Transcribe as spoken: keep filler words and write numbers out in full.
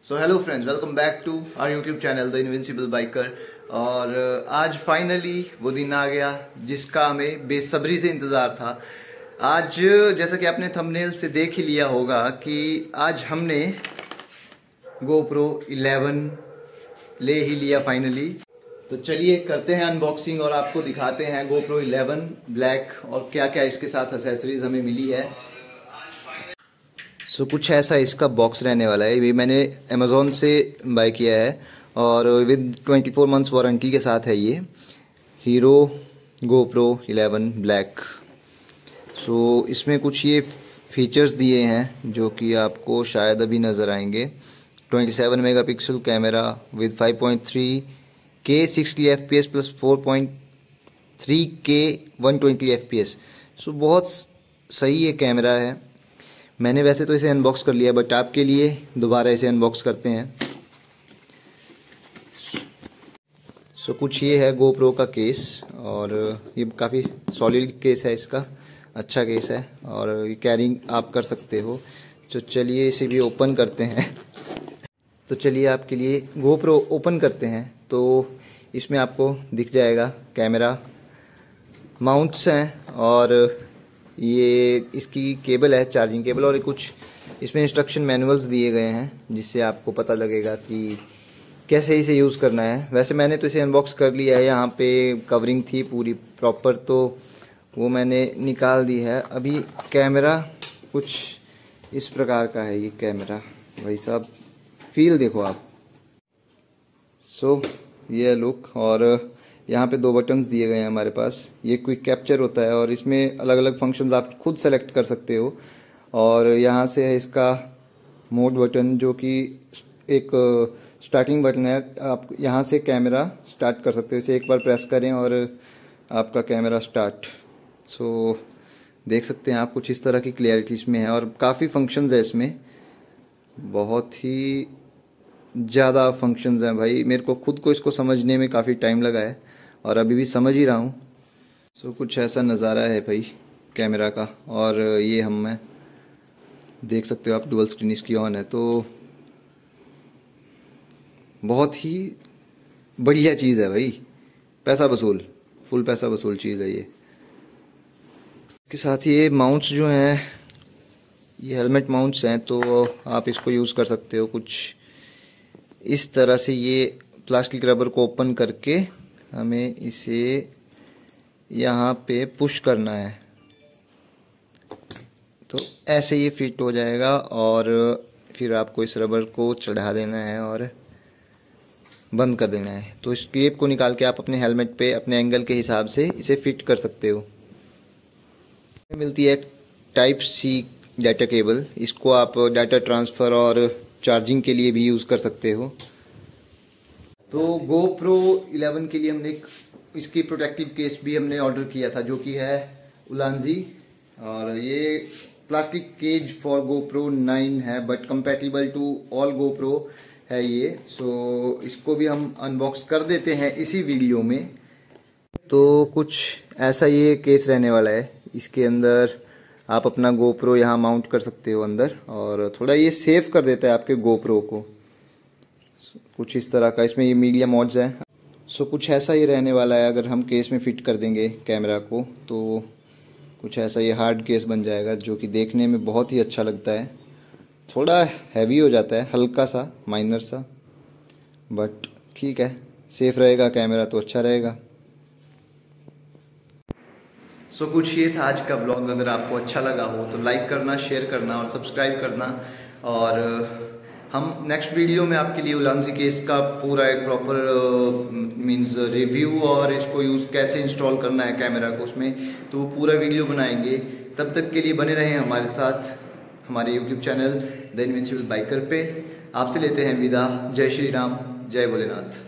So hello friends, welcome back to our YouTube channel the invincible biker. और आज finally वो दिन आ गया जिसका हमें बेसब्री से इंतज़ार था। आज जैसा कि आपने थंबनेल से देख ही लिया होगा कि आज हमने GoPro इलेवन ले ही लिया फाइनली। तो चलिए करते हैं अनबॉक्सिंग और आपको दिखाते हैं GoPro इलेवन ब्लैक और क्या क्या इसके साथ एक्सेसरीज हमें मिली है। सो so, कुछ ऐसा इसका बॉक्स रहने वाला है। ये मैंने अमेज़ोन से बाय किया है और with twenty four months warranty के साथ है ये Hero GoPro eleven black. So इसमें कुछ ये फीचर्स दिए हैं जो कि आपको शायद अभी नज़र आएंगे। Twenty seven megapixel camera with five point three K sixty F P S plus four point three K one twenty F P S. So बहुत सही ये कैमरा है। मैंने वैसे तो इसे अनबॉक्स कर लिया बट आपके लिए दोबारा इसे अनबॉक्स करते हैं। सो so, कुछ ये है GoPro का केस और ये काफ़ी सॉलिड केस है, इसका अच्छा केस है और ये कैरिंग आप कर सकते हो। तो चलिए इसे भी ओपन करते हैं। तो चलिए आपके लिए GoPro ओपन करते हैं। तो इसमें आपको दिख जाएगा कैमरा, माउंट्स हैं और ये इसकी केबल है, चार्जिंग केबल, और कुछ इसमें इंस्ट्रक्शन मैनुअल्स दिए गए हैं जिससे आपको पता लगेगा कि कैसे इसे यूज़ करना है। वैसे मैंने तो इसे अनबॉक्स कर लिया है, यहाँ पे कवरिंग थी पूरी प्रॉपर तो वो मैंने निकाल दी है। अभी कैमरा कुछ इस प्रकार का है। ये कैमरा भाई साहब फील देखो आप। सो ये लुक, और यहाँ पे दो बटन्स दिए गए हैं हमारे पास। ये क्विक कैप्चर होता है और इसमें अलग अलग फंक्शंस आप खुद सेलेक्ट कर सकते हो। और यहाँ से है इसका मोड बटन जो कि एक स्टार्टिंग बटन है। आप यहाँ से कैमरा स्टार्ट कर सकते हो, इसे एक बार प्रेस करें और आपका कैमरा स्टार्ट। सो देख सकते हैं आप कुछ इस तरह की क्लियरिटी इसमें है और काफ़ी फंक्शंस है इसमें, बहुत ही ज़्यादा फंक्शंस हैं भाई। मेरे को खुद को इसको समझने में काफ़ी टाइम लगा है और अभी भी समझ ही रहा हूँ। सो कुछ ऐसा नज़ारा है भाई कैमरा का। और ये हम मैं देख सकते हो आप, डुअल स्क्रीन इसकी ऑन है। तो बहुत ही बढ़िया चीज़ है भाई, पैसा वसूल, फुल पैसा वसूल चीज़ है ये। इसके साथ ये माउंट्स जो हैं ये हेलमेट माउंट्स हैं, तो आप इसको यूज़ कर सकते हो कुछ इस तरह से। ये प्लास्टिक रबर को ओपन करके हमें इसे यहाँ पे पुश करना है तो ऐसे ये फिट हो जाएगा और फिर आपको इस रबर को चढ़ा देना है और बंद कर देना है। तो इस क्लिप को निकाल के आप अपने हेलमेट पे अपने एंगल के हिसाब से इसे फिट कर सकते हो। मिलती है टाइप सी डाटा केबल, इसको आप डाटा ट्रांसफ़र और चार्जिंग के लिए भी यूज़ कर सकते हो। तो GoPro इलेवन के लिए हमने इसकी प्रोटेक्टिव केस भी हमने ऑर्डर किया था जो कि है उलांजी, और ये plastic cage for GoPro nine है but compatible to all GoPro है ये। सो इसको भी हम अनबॉक्स कर देते हैं इसी वीडियो में। तो कुछ ऐसा ये केस रहने वाला है। इसके अंदर आप अपना GoPro यहाँ माउंट कर सकते हो अंदर, और थोड़ा ये सेफ कर देता है आपके GoPro को। कुछ इस तरह का इसमें ये मीडिया मोड्स हैं। सो कुछ ऐसा ये रहने वाला है। अगर हम केस में फिट कर देंगे कैमरा को तो कुछ ऐसा ये हार्ड केस बन जाएगा जो कि देखने में बहुत ही अच्छा लगता है। थोड़ा हैवी हो जाता है, हल्का सा, माइनर सा, बट ठीक है, सेफ रहेगा कैमरा तो अच्छा रहेगा। सो so, कुछ ये था आज का ब्लॉग। अगर आपको अच्छा लगा हो तो लाइक करना, शेयर करना और सब्सक्राइब करना। और हम नेक्स्ट वीडियो में आपके लिए उलांजी केस का पूरा एक प्रॉपर मींस रिव्यू और इसको यूज़ कैसे इंस्टॉल करना है कैमरा को उसमें, तो वो पूरा वीडियो बनाएंगे। तब तक के लिए बने रहें हमारे साथ हमारे YouTube channel the invincible biker पे। आपसे लेते हैं विदा। जय श्री राम, जय भोलेनाथ।